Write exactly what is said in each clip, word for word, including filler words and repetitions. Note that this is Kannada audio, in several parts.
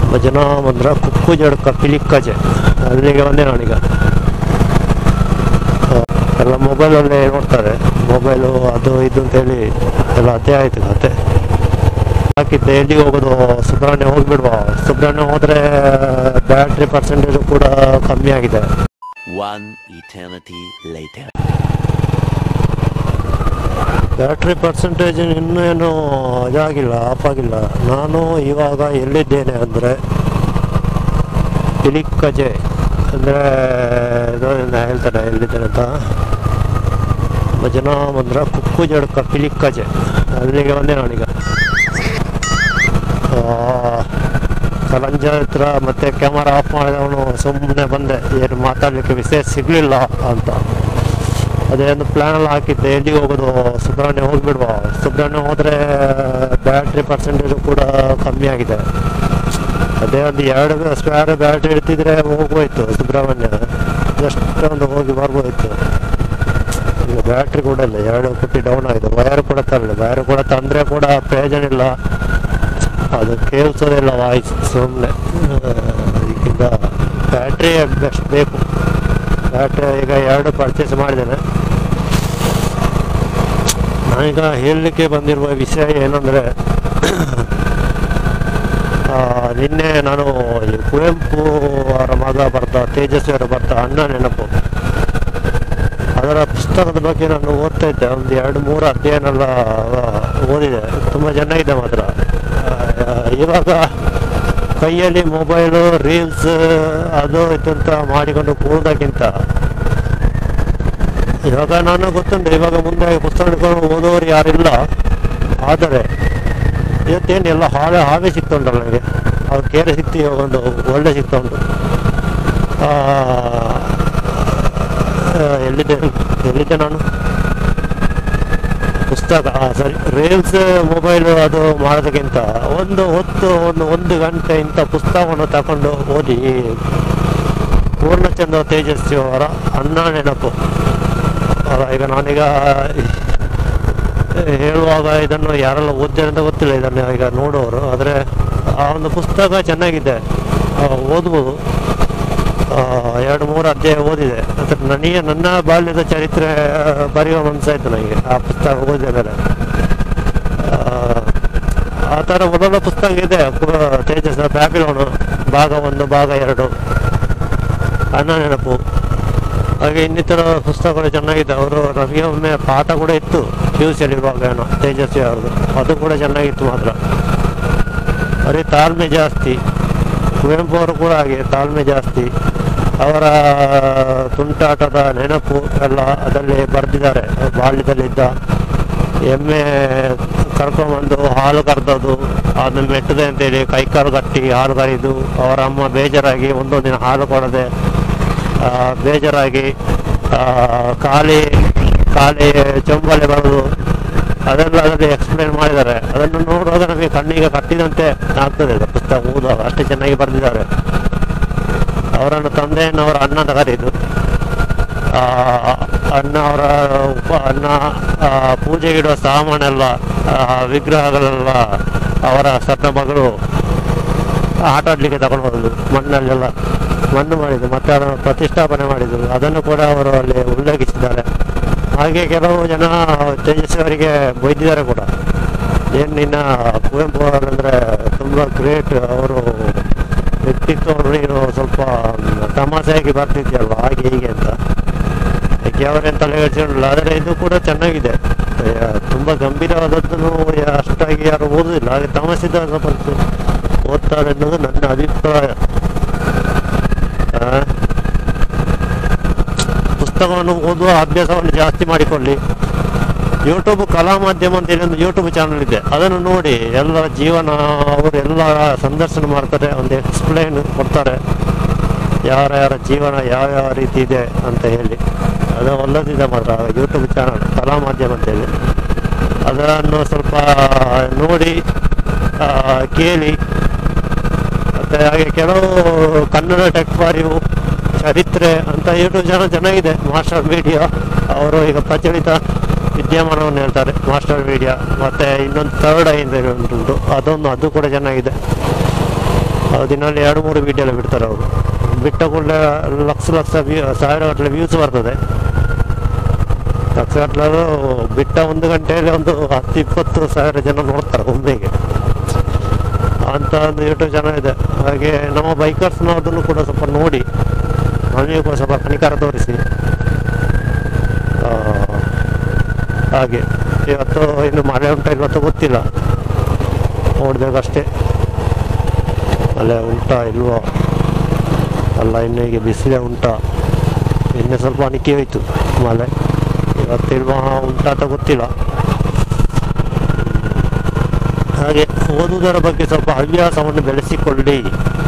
ಭಜನಾ ಮಂದ್ರ ಕುಕ್ಕು ಜಡ್ಕ ಪಿಲಿಕ್ಕಜೆ ಅಲ್ಲಿಗೆ ಬಂದೆ ನಾನೀಗ. ಎಲ್ಲ ಮೊಬೈಲಲ್ಲೇ ನೋಡ್ತಾರೆ, ಮೊಬೈಲು ಅದು ಇದು ಅಂತೇಳಿ ಎಲ್ಲ ಅದೇ ಆಯ್ತು ಕತೆ. ಹಾಕಿದ್ದೆ ಎಲ್ಲಿಗೆ ಹೋಗೋದು, ಸುಬ್ರಹ್ಮಣ್ಯ ಹೋಗಿಬಿಡುವ. ಸುಬ್ರಹ್ಮಣ್ಯ ಹೋದರೆ ಬ್ಯಾಟ್ರಿ ಪರ್ಸೆಂಟೇಜು ಕೂಡ ಕಮ್ಮಿ ಆಗಿದೆ. ಬ್ಯಾಟ್ರಿ ಪರ್ಸೆಂಟೇಜ್ ಇನ್ನೂ ಏನು ಇದಾಗಿಲ್ಲ, ಆಫ್ ಆಗಿಲ್ಲ. ನಾನು ಇವಾಗ ಎಲ್ಲಿದ್ದೇನೆ ಅಂದರೆ ಪಿಲಿಕ್ಕಜೆ ಅಂದರೆ ಇದು ಹೇಳ್ತಾರೆ ಎಲ್ಲಿದ್ದೇನೆ ಅಂತ. ಭಜನಾ ಮಂದ್ರ ಕುಕ್ಕು ಜಡ್ಕ ಪಿಲಿಕ್ಕಜೆ ಅಲ್ಲಿಗೆ ಬಂದೆ ನಾನೀಗ. ಕಲಂಜ ಹತ್ರ ಮತ್ತೆ ಕ್ಯಾಮರಾ ಆಫ್ ಮಾಡಿದವನು ಸುಮ್ಮನೆ ಬಂದೆ, ಏನು ಮಾತಾಡಲಿಕ್ಕೆ ವಿಷಯ ಸಿಗಲಿಲ್ಲ ಅಂತ. ಅದೇ ಒಂದು ಪ್ಲ್ಯಾನೆಲ್ಲ ಹಾಕಿದ್ದೆ ಎಲ್ಲಿಗೆ ಹೋಗೋದು, ಸುಬ್ರಹ್ಮಣ್ಯ ಹೋಗಿಬಿಡುವ. ಸುಬ್ರಹ್ಮಣ್ಯ ಹೋದರೆ ಬ್ಯಾಟ್ರಿ ಪರ್ಸೆಂಟೇಜು ಕೂಡ ಕಮ್ಮಿ ಆಗಿದೆ. ಅದೇ ಒಂದು ಎರಡು ಸ್ಪೇರ್ ಬ್ಯಾಟ್ರಿ ಇಡ್ತಿದ್ರೆ ಹೋಗ್ಬೋಯ್ತು ಸುಬ್ರಹ್ಮಣ್ಯ, ಎಷ್ಟೊಂದು ಹೋಗಿ ಬರ್ಬೋಯ್ತು. ಈಗ ಬ್ಯಾಟ್ರಿ ಕೂಡ ಇಲ್ಲ, ಎರಡು ಪುಟ್ಟಿ ಡೌನ್ ಆಗಿದೆ. ವಯರ್ ಕೂಡ ತರಲಿ, ವಯರ್ ಕೂಡ ತಂದರೆ ಕೂಡ ಪ್ರಯೋಜನ ಇಲ್ಲ, ಅದು ಕೇಳಿಸೋದಿಲ್ಲ ವಾಯ್ಸ್ ಸುಮ್ಮನೆ. ಈಗಿಂದ ಬ್ಯಾಟ್ರಿ ಬೆಸ್ಟ್ ಬೇಕು. ಬ್ಯಾಟ್ರಿ ಈಗ ಎರಡು ಪರ್ಚೇಸ್ ಮಾಡಿದ್ದೇನೆ. ನಾನೀಗ ಹೇಳಲಿಕ್ಕೆ ಬಂದಿರುವ ವಿಷಯ ಏನಂದರೆ, ನಿನ್ನೆ ನಾನು ಕುವೆಂಪು ಅವರ ಮಗ ಬರ್ತ ತೇಜಸ್ವಿ ಅವರ ಬರ್ತ ಅಣ್ಣ ನೆನಪು, ಅದರ ಪುಸ್ತಕದ ಬಗ್ಗೆ ನಾನು ಓದ್ತಾ ಇದ್ದೆ. ಒಂದು ಎರಡು ಮೂರು ಅಧ್ಯಯನೆಲ್ಲ ಓದಿದೆ, ತುಂಬ ಚೆನ್ನಾಗಿದೆ ಮಾತ್ರ. ಇವಾಗ ಕೈಯಲ್ಲಿ ಮೊಬೈಲು, ರೀಲ್ಸ್ ಅದು ಇದಂತ ಮಾಡಿಕೊಂಡು ಕೂಡೋದಕ್ಕಿಂತ ಇವಾಗ ನಾನು ಗೊತ್ತುಂಟು, ಇವಾಗ ಮುಂದೆ ಪುಸ್ತಕ ಹಿಡ್ಕೊಂಡು ಓದೋರು ಯಾರಿಲ್ಲ. ಆದರೆ ಇವತ್ತೇನು ಎಲ್ಲ ಹಾಳೆ ಹಾವೇ ಸಿಗ್ತುಂಟಲ್ಲ ನನಗೆ, ಅವ್ರು ಕೇರೆ ಸಿಕ್ತು, ಇವಾಗ ಒಂದು ಒಳ್ಳೆ ಸಿಗ್ತಾ ಉಂಟು. ಎಲ್ಲಿದ್ದೆ ಎಲ್ಲಿದ್ದೆ ನಾನು ಪುಸ್ತಕ ಸರಿ. ರೀಲ್ಸ್ ಮೊಬೈಲು ಅದು ಮಾಡೋದಕ್ಕಿಂತ ಒಂದು ಹೊತ್ತು ಒಂದು ಒಂದು ಗಂಟೆ ಇಂಥ ಪುಸ್ತಕವನ್ನು ತಗೊಂಡು ಓದಿ. ಪೂರ್ಣಚಂದ್ರ ತೇಜಸ್ವಿ ಅವರ ಅಣ್ಣ ನೆನಪು. ಈಗ ನಾನೀಗ ಹೇಳುವಾಗ ಇದನ್ನು ಯಾರೆಲ್ಲ ಓದ್ತಾರೆ ಅಂತ ಗೊತ್ತಿಲ್ಲ, ಇದನ್ನು ಈಗ ನೋಡುವವರು. ಆದರೆ ಆ ಒಂದು ಪುಸ್ತಕ ಚೆನ್ನಾಗಿದೆ, ಓದ್ಬೋದು. ಎರಡು ಮೂರು ಅಧ್ಯಾಯ ಓದಿದೆ. ಅದ್ರ ನನಗೆ ನನ್ನ ಬಾಲ್ಯದ ಚರಿತ್ರೆ ಬರೆಯುವ ಮನಸ್ಸಾಯ್ತು ನನಗೆ ಆ ಪುಸ್ತಕ ಓದಿದ ಮೇಲೆ. ಆ ಥರ ಮೊದಲ ಪುಸ್ತಕ ಇದೆ ತೇಜಸ್ ಬ್ಯಾಬಿಲೋನು ಭಾಗ ಒಂದು ಭಾಗ ಎರಡು, ಅಣ್ಣ ನೆನಪು, ಹಾಗೆ ಇನ್ನಿತರ ಪುಸ್ತಕಗಳು ಚೆನ್ನಾಗಿದೆ. ಅವರು ನಮಗೆ ಒಮ್ಮೆ ಪಾಠ ಕೂಡ ಇತ್ತು ಪಿ ಯು ಸಿಯಲ್ಲಿ ಇರುವಾಗ ಏನೋ ತೇಜಸ್ವಿ ಅವ್ರದ್ದು, ಅದು ಕೂಡ ಚೆನ್ನಾಗಿತ್ತು ಮಾತ್ರ. ಬರೀ ತಾಳ್ಮೆ ಜಾಸ್ತಿ. ಕುವೆಂಪು ಅವರು ಕೂಡ ಹಾಗೆ ತಾಳ್ಮೆ ಜಾಸ್ತಿ. ಅವರ ತುಂಟಾಟದ ನೆನಪು ಎಲ್ಲ ಅದರಲ್ಲಿ ಬರೆದಿದ್ದಾರೆ. ಬಾಲ್ಯದಲ್ಲಿದ್ದ ಎಮ್ಮೆ ಕರ್ಕೊಂಬಂದು ಹಾಲು ಕರೆದದು, ಅದನ್ನು ಮೆಟ್ಟದೆ ಅಂತೇಳಿ ಕೈಕಾಲು ಕಟ್ಟಿ ಹಾಲು ಕರೆದು ಅವರ ಅಮ್ಮ ಬೇಜಾರಾಗಿ ಒಂದೊಂದು ದಿನ ಹಾಲು ಕೊಡದೆ ಬೇಜಾರಾಗಿ ಖಾಲಿ ಖಾಲಿ ಚೊಂಬಲೆ ಬರೋದು, ಅದೆಲ್ಲ ಅದರಲ್ಲಿ ಎಕ್ಸ್ಪ್ಲೇನ್ ಮಾಡಿದ್ದಾರೆ. ಅದನ್ನು ನೋಡುವಾಗ ನಮಗೆ ಕಣ್ಣಿಗೆ ಕಟ್ಟಿದಂತೆ ಆಗ್ತದೆ ಪುಸ್ತಕ ಓದುವಾಗ, ಅಷ್ಟೇ ಚೆನ್ನಾಗಿ ಬರೆದಿದ್ದಾರೆ. ಅವರನ್ನು ತಂದೆಯನ್ನು ಅವರ ಅಣ್ಣ ಕರೆದು ಅಣ್ಣ ಅವರ ಉಪ ಅಣ್ಣ ಪೂಜೆಗಿಡುವ ಸಾಮಾನೆಲ್ಲ ವಿಗ್ರಹಗಳೆಲ್ಲ ಅವರ ಸಣ್ಣ ಮಗಳು ಆಟ ಆಡಲಿಕ್ಕೆ ತಗೊಂಡು ಹೋದಳು. ಮಣ್ಣಲ್ಲೆಲ್ಲ ಮಣ್ಣು ಮಾಡಿದ್ದು ಮತ್ತೆ ಅದನ್ನು ಪ್ರತಿಷ್ಠಾಪನೆ ಮಾಡಿದರು. ಅದನ್ನು ಕೂಡ ಅವರು ಅಲ್ಲಿ ಉಲ್ಲೇಖಿಸಿದ್ದಾರೆ. ಹಾಗೆ ಕೆಲವು ಜನ ತೇಜಸ್ವಿ ಅವರಿಗೆ ಬೈದಿದ್ದಾರೆ ಕೂಡ. ಏನು ನಿನ್ನ ಕುವೆಂಪು ಅವರಂದರೆ ತುಂಬ ಗ್ರೇಟ್, ಅವರು ವ್ಯಕ್ತಿತ್ವ ನೀನು ಸ್ವಲ್ಪ ತಮಾಷೆಯಾಗಿ ಬರ್ತಿದ್ಯಲ್ವ ಹಾಗೆ ಹೀಗೆ ಅಂತ. ಯಾಕೆ ಅವರೇನು ತಲೆಗೆಡಿಸಿಕೊಂಡಿಲ್ಲ. ಆದರೆ ಇದು ಕೂಡ ಚೆನ್ನಾಗಿದೆ, ತುಂಬ ಗಂಭೀರವಾದದ್ದನ್ನು ಅಷ್ಟಾಗಿ ಯಾರು ಓದುವುದಿಲ್ಲ. ಹಾಗೆ ತಮಾಷೆದ ಸ್ವಲ್ಪ ಓದ್ತಾರೆ ಅನ್ನೋದು ನನ್ನ ಅಭಿಪ್ರಾಯ. ಪುಸ್ತಕವನ್ನು ಓದುವ ಅಭ್ಯಾಸವನ್ನು ಜಾಸ್ತಿ ಮಾಡಿಕೊಳ್ಳಿ. ಯೂಟ್ಯೂಬ್ ಕಲಾ ಮಾಧ್ಯಮ ಅಂತ ಹೇಳಿ ಒಂದು ಯೂಟ್ಯೂಬ್ ಚಾನಲ್ ಇದೆ, ಅದನ್ನು ನೋಡಿ. ಎಲ್ಲರ ಜೀವನ ಅವರು ಎಲ್ಲ ಸಂದರ್ಶನ ಮಾಡ್ತಾರೆ, ಒಂದು ಎಕ್ಸ್ಪ್ಲೈನ್ ಕೊಡ್ತಾರೆ, ಯಾರ ಯಾರ ಜೀವನ ಯಾವ ಯಾವ ರೀತಿ ಇದೆ ಅಂತ ಹೇಳಿ. ಅದು ಒಳ್ಳೆದಿದೆ ಮಾತ್ರ ಯೂಟ್ಯೂಬ್ ಚಾನಲ್ ಕಲಾ ಮಾಧ್ಯಮ ಅಂತೇಳಿ. ಅದನ್ನು ಸ್ವಲ್ಪ ನೋಡಿ ಕೇಳಿ. ಮತ್ತು ಹಾಗೆ ಕೆಲವು ಕನ್ನಡ ಟೆಕ್ ಫಾರಿಯು, ಚರಿತ್ರೆ ಅಂತ ಯೂಟ್ಯೂಬ್ ಚಾನಲ್ ಚೆನ್ನಾಗಿದೆ. ಮಾಸ್ಟರ್ ಮೀಡಿಯಾ ಅವರು ಈಗ ಪ್ರಚಲಿತ ವಿದ್ಯಮಾನವನ್ನು ಹೇಳ್ತಾರೆ, ಮಾಸ್ಟರ್ ಮೀಡಿಯಾ. ಮತ್ತು ಇನ್ನೊಂದು ಥರ್ಡ್ ಐ ಅಂತ ಉಂಟು, ಅದೊಂದು ಅದು ಕೂಡ ಚೆನ್ನಾಗಿದೆ. ದಿನಲ್ಲಿ ಎರಡು ಮೂರು ವೀಡಿಯೋ ಎಲ್ಲ ಬಿಡ್ತಾರೆ ಅವರು. ಬಿಟ್ಟ ಕೂಡಲೇ ಲಕ್ಷ ಲಕ್ಷ ವ್ಯೂ ಸಾವಿರ ಗಟ್ಟಲೆ ವ್ಯೂಸ್ ಬರ್ತದೆ. ಲಕ್ಷ ಗಟ್ಟಲೆ ಬಿಟ್ಟ ಒಂದು ಗಂಟೆಯಲ್ಲಿ ಒಂದು ಹತ್ತು ಇಪ್ಪತ್ತು ಸಾವಿರ ಜನ ನೋಡ್ತಾರೆ ಒಮ್ಮೆಗೆ ಅಂತ ಒಂದು ಯೂಟ್ಯೂಬ್ ಚಾನಲ್ ಇದೆ. ಹಾಗೆ ನಮ್ಮ ಬೈಕರ್ಸ್ನವ್ರದ್ದು ಕೂಡ ಸ್ವಲ್ಪ ನೋಡಿ ನಮಗೆ ಕೂಡ ಸ್ವಲ್ಪ ಕನಿಕರ ತೋರಿಸಿ. ಹಾಗೆ ಇವತ್ತು ಇನ್ನು ಮಳೆ ಉಂಟಾ ಇವತ್ತು ಗೊತ್ತಿಲ್ಲ, ನೋಡ್ಬೇಕಷ್ಟೇ ಮಳೆ ಉಂಟಾ ಇಲ್ವೋ. ಅಲ್ಲ ಇನ್ನು ಈಗ ಬಿಸಿಲೇ ಉಂಟಾ, ನಿನ್ನೆ ಸ್ವಲ್ಪ ಅಣಿಕೆ ಹೋಯ್ತು ಮಳೆ, ಇವತ್ತಿಲ್ವಾ ಉಂಟಾ ಅಂತ ಗೊತ್ತಿಲ್ಲ. ಹಾಗೆ ಓದುವುದರ ಬಗ್ಗೆ ಸ್ವಲ್ಪ ಹವ್ಯಾಸವನ್ನು ಬೆಳೆಸಿಕೊಳ್ಳಿ.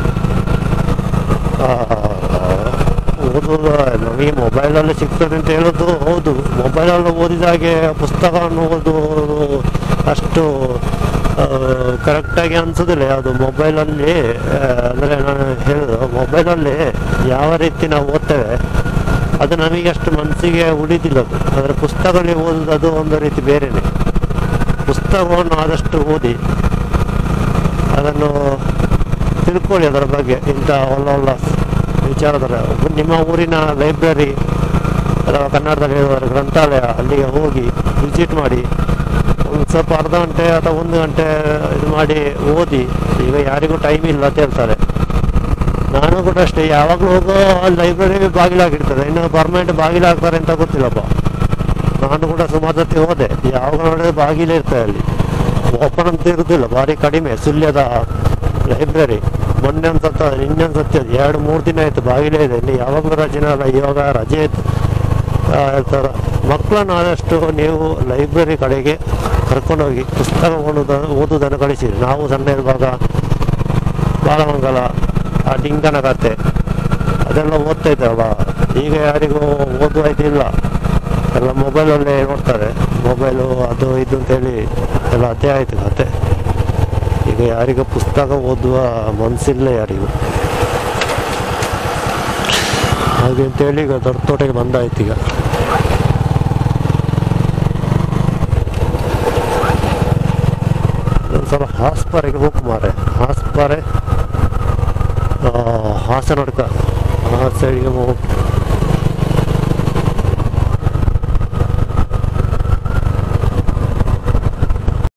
ಓದುವುದು ನಮಗೆ ಮೊಬೈಲಲ್ಲಿ ಸಿಗ್ತದೆ ಅಂತ ಹೇಳೋದು ಹೌದು, ಮೊಬೈಲಲ್ಲಿ ಓದಿದಾಗೆ ಪುಸ್ತಕವನ್ನು ಓದುವುದು ಅಷ್ಟು ಕರೆಕ್ಟಾಗಿ ಅನಿಸೋದಿಲ್ಲ. ಯಾವುದು ಮೊಬೈಲಲ್ಲಿ ಅಂದರೆ ನಾನು ಹೇಳೋದು ಮೊಬೈಲಲ್ಲಿ ಯಾವ ರೀತಿ ನಾವು ಓದ್ತೇವೆ ಅದು ನಮಗೆ ಅಷ್ಟು ಮನಸ್ಸಿಗೆ ಉಳಿದಿಲ್ಲದು. ಆದರೆ ಪುಸ್ತಕದಲ್ಲಿ ಓದೋದು ಅದು ಒಂದು ರೀತಿ ಬೇರೆಯೇ. ಪುಸ್ತಕವನ್ನು ಆದಷ್ಟು ಓದಿ ಅದನ್ನು ತಿಳ್ಕೊಳ್ಳಿ, ಅದರ ಬಗ್ಗೆ ಇಂಥ ಒಳ್ಳ ಒಳ್ಳ ವಿಚಾರದಲ್ಲ. ನಿಮ್ಮ ಊರಿನ ಲೈಬ್ರರಿ ಅಥವಾ ಕನ್ನಡದಲ್ಲಿ ಹೇಳುವ ಗ್ರಂಥಾಲಯ ಅಲ್ಲಿಗೆ ಹೋಗಿ ವಿಸಿಟ್ ಮಾಡಿ ಒಂದು ಸ್ವಲ್ಪ ಅರ್ಧ ಗಂಟೆ ಅಥವಾ ಒಂದು ಗಂಟೆ ಇದು ಮಾಡಿ ಓದಿ. ಈಗ ಯಾರಿಗೂ ಟೈಮ್ ಇಲ್ಲ ಅಂತ ಹೇಳ್ತಾರೆ, ನಾನು ಕೂಡ ಅಷ್ಟೇ ಯಾವಾಗಲೂ ಹೋಗೋ ಲೈಬ್ರರಿ ಬಾಗಿಲಾಗಿರ್ತದೆ, ಇನ್ನು ಪರ್ಮನೆಂಟ್ ಬಾಗಿಲಾಗ್ತಾರೆ ಅಂತ ಗೊತ್ತಿಲ್ಲಪ್ಪ. ನಾನು ಕೂಡ ಸುಮಾರು ಸತಿ ಹೋದೆ, ಯಾವಾಗ ನೋಡಿದ್ರೆ ಬಾಗಿಲೇ ಇರ್ತದೆ ಅಲ್ಲಿ, ಓಪನ್ ಅಂತ ಇರುವುದಿಲ್ಲ, ಭಾರಿ ಕಡಿಮೆ. ಸುಳ್ಯದ ಲೈಬ್ರರಿ ಮೊನ್ನೆ ಒಂದು ಸತ್ತ ನಿನ್ನೆ ಒಂದು ಸತ್ಯ ಎರಡು ಮೂರು ದಿನ ಆಯಿತು ಬಾಗಿಲೇ ಇದೆ, ಇಲ್ಲಿ ಯಾವಾಗಲೂ ರಜೆ ಅಲ್ಲ, ಇವಾಗ ರಜೆ ಆಯಿತು ಹೇಳ್ತಾರೆ. ಮಕ್ಕಳನ್ನು ಆದಷ್ಟು ನೀವು ಲೈಬ್ರರಿ ಕಡೆಗೆ ಕರ್ಕೊಂಡೋಗಿ ಪುಸ್ತಕ ಓದೋದ ಓದುವುದನ್ನು ಕಳಿಸಿರಿ. ನಾವು ಸಣ್ಣ ಇರುವಾಗ ಬಾಲಮಂಗಲ, ಆ ಡಿಂಗನ ಕತೆ ಅದೆಲ್ಲ ಓದ್ತಾ ಇದ್ದಲ್ಲ, ಈಗ ಯಾರಿಗೂ ಓದುವ ಇದಿಲ್ಲ, ಎಲ್ಲ ಮೊಬೈಲಲ್ಲೇ ನೋಡ್ತಾರೆ. ಮೊಬೈಲು ಅದು ಇದು ಅಂತೇಳಿ ಎಲ್ಲ ಅದೇ ಆಯಿತು ಕತೆ. ಈಗ ಯಾರಿಗೂ ಪುಸ್ತಕ ಓದುವ ಮನಸ್ಸಿಲ್ಲ ಯಾರಿಗೂ. ಹಾಗೆ ಅಂತೇಳಿ ಈಗ ದೊಡ್ಡ ತೋಟಕ್ಕೆ ಬಂದಾಯ್ತು. ಈಗ ಸ್ವಲ್ಪ ಹಾಸ್ಪಾರೆಗೆ ಹೋಗಿ ಮಾರೆ, ಹಾಸ್ಪಾರೆ ಹಾಸನಡ್ಕ ಆ ಸೈಡಿಗೆ ಹೋಗಿ